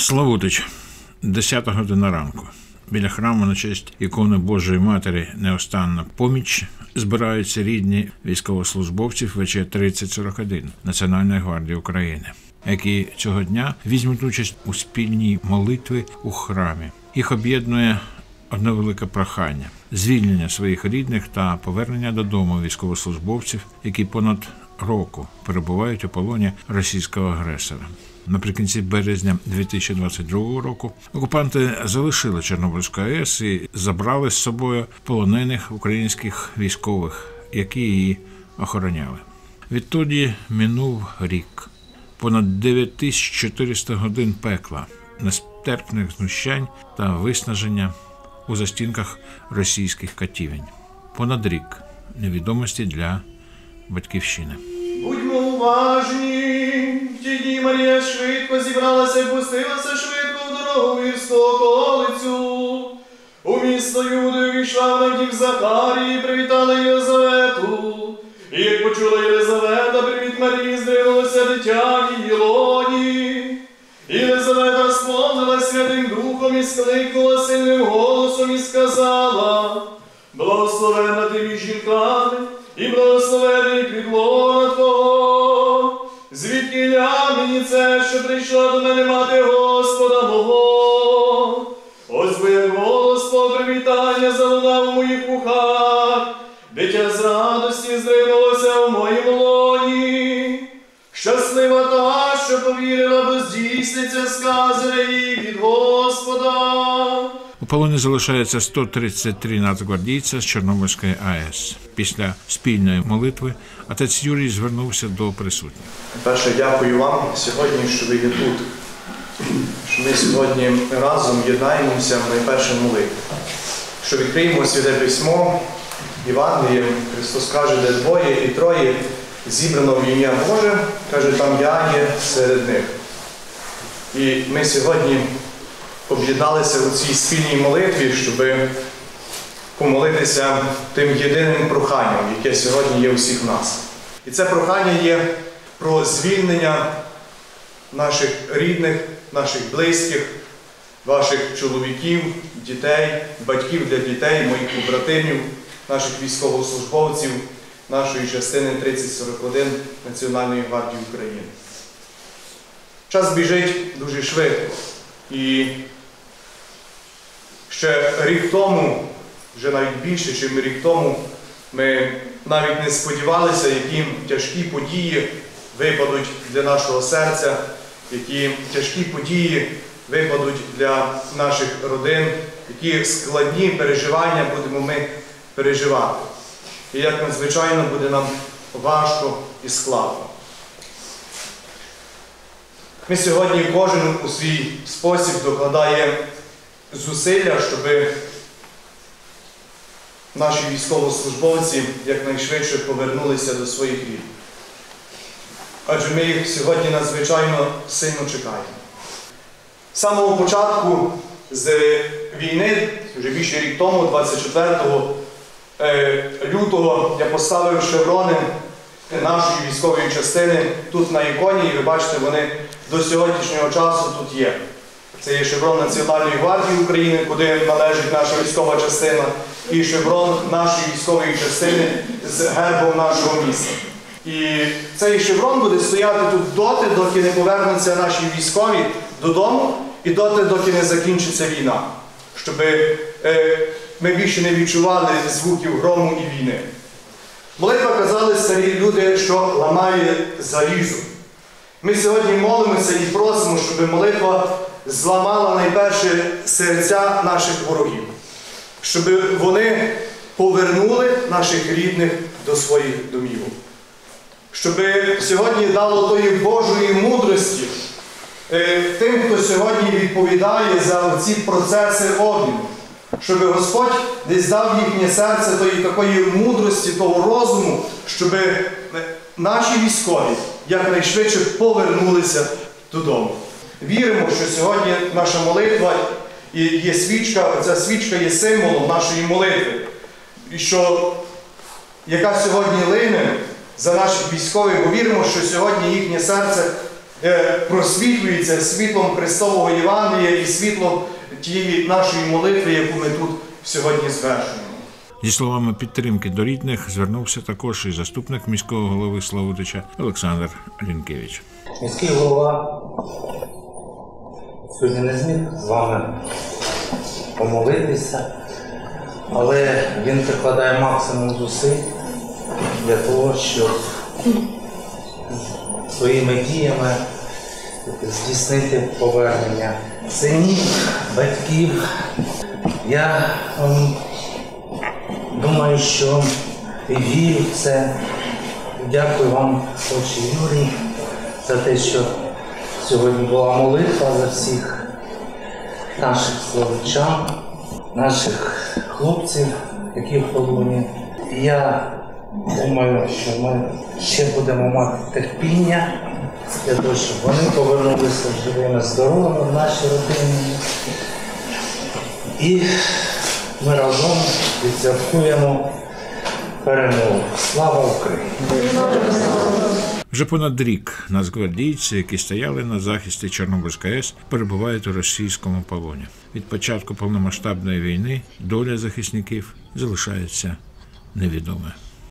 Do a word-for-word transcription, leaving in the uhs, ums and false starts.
Славутич, десята година ранку. Біля храму на честь ікони Божої Матері «Неостанна поміч» збираються рідні військовослужбовців ВЧ тридцять сорок один Національної гвардії України, які цього дня візьмуть участь у спільній молитві у храмі. Їх об'єднує одне велике прохання – звільнення своїх рідних та повернення додому військовослужбовців, які понад року перебувають у полоні російського агресора. Наприкінці березня дві тисячі двадцять другого року окупанти залишили Чорнобильську АЕС і забрали з собою полонених українських військових, які її охороняли. Відтоді минув рік. Понад дев'ять тисяч чотириста годин пекла, нестерпних знущань та виснаження у застінках російських катівень. Понад рік невідомості для батьківщини. Будьмо уважні, в ті дні Марія швидко зібралася і пустилася швидко в дорогу вірсту околицю. У місто Юдою війшла вона в дім Захарії і привітала Єлизавету. І як почула Єлизавета привіт Марії, здринулося дитя в її лоні. Єлизавета сповнилась Святим Духом і скликнула сильним голосом і сказала: «Благословенна ти між жінками, і благословений плід лона Твого. Звідкіля мені це, що прийшла до мене мати Господа мого? Ось бо як голос твого привітання залунав у моїх вухах, дитя з радості здринулося в моїм лоні. Щаслива та, що повірила, бо здійсниться сказане їй від Господа». У полоні залишається сто тридцять три нацгвардійця з Чорнобильської АЕС. Після спільної молитви отець Юрій звернувся до присутніх. Перше, дякую вам сьогодні, що ви є тут. Що ми сьогодні разом єднаємося в найперше молитві. Що відкриємо Святе Письмо, Євангеліє. Христос каже, де двоє і троє зібрано в ім'я Боже, каже, там я є серед них. І ми сьогодні об'єдналися у цій спільній молитві, щоб помолитися тим єдиним проханням, яке сьогодні є у всіх нас. І це прохання є про звільнення наших рідних, наших близьких, ваших чоловіків, дітей, батьків для дітей, моїх побратимів, наших військовослужбовців, нашої частини тридцять сорок один Національної гвардії України. Час біжить дуже швидко. І ще рік тому, вже навіть більше, ніж рік тому, ми навіть не сподівалися, які тяжкі події випадуть для нашого серця, які тяжкі події випадуть для наших родин, які складні переживання будемо ми переживати. І як надзвичайно буде нам важко і складно. Ми сьогодні кожен у свій спосіб докладає зусилля, щоб наші військовослужбовці якнайшвидше повернулися до своїх рідних. Адже ми їх сьогодні надзвичайно сильно чекаємо. З самого початку з війни, вже більше рік тому, двадцять четвертого лютого, я поставив шеврони нашої військової частини тут на іконі, і ви бачите, вони до сьогоднішнього часу тут є. Це є шеврон Національної гвардії України, куди належить наша військова частина, і шеврон нашої військової частини з гербом нашого міста. І цей шеврон буде стояти тут доти, доки не повернуться наші військові додому, і доти, доки не закінчиться війна. Щоб е, ми більше не відчували звуків грому і війни. Молитва, казали старі люди, що ламає залізо. Ми сьогодні молимося і просимо, щоб молитва зламала найперше серця наших ворогів. Щоб вони повернули наших рідних до своїх домівок. Щоб сьогодні дало тої Божої мудрості тим, хто сьогодні відповідає за ці процеси обміну. Щоб Господь десь дав їхнє серце тої такої мудрості, того розуму, щоб наші військові якнайшвидше повернулися додому. Віримо, що сьогодні наша молитва і є свічка, ця свічка є символом нашої молитви, і що, яка сьогодні лине за наших військових, бо віримо, що сьогодні їхнє серце е, просвітлюється світлом Христового Євангелія і світлом тієї нашої молитви, яку ми тут сьогодні звершуємо. Зі словами підтримки до рідних звернувся також і заступник міського голови Славутича Олександр Рінкевич. Міський голова сьогодні не зміг з вами помолитися, але він прикладає максимум зусиль для того, щоб своїми діями здійснити повернення синів, батьків. Я ем, думаю, що і вірю в це. Дякую вам, отче Юрій, за те, що сьогодні була молитва за всіх наших славичан, наших хлопців, які в полоні. І я думаю, що ми ще будемо мати терпіння для того, щоб вони повернулися живими, здоровими в наші родини. І ми разом відсвяткуємо перемогу. Слава Україні! Вже понад рік нацгвардійці, які стояли на захисті Чорнобильської АЕС, перебувають у російському полоні. Від початку повномасштабної війни доля захисників залишається невідомою.